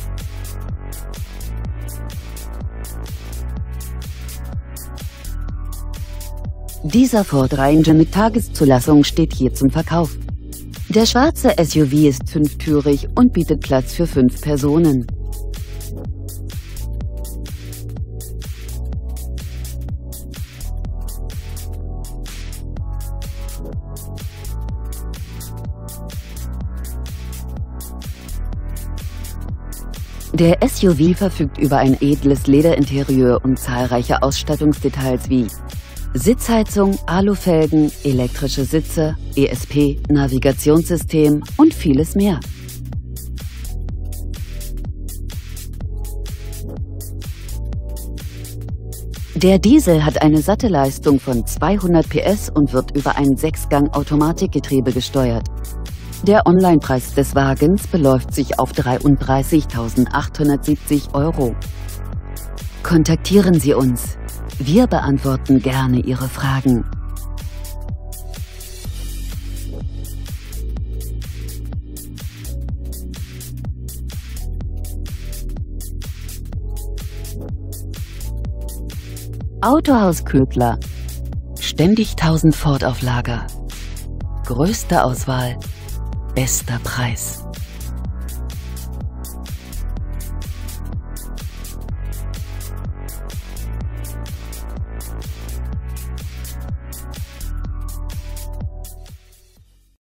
Dieser Ford Ranger mit Tageszulassung steht hier zum Verkauf. Der schwarze SUV ist fünftürig und bietet Platz für 5 Personen. Der SUV verfügt über ein edles Lederinterieur und zahlreiche Ausstattungsdetails wie Sitzheizung, Alufelgen, elektrische Sitze, ESP, Navigationssystem und vieles mehr. Der Diesel hat eine satte Leistung von 200 PS und wird über ein 6-Gang-Automatikgetriebe gesteuert. Der Onlinepreis des Wagens beläuft sich auf 33.870 €. Kontaktieren Sie uns. Wir beantworten gerne Ihre Fragen. Autohaus Ködler. Ständig 1000 Ford auf Lager. Größte Auswahl, bester Preis.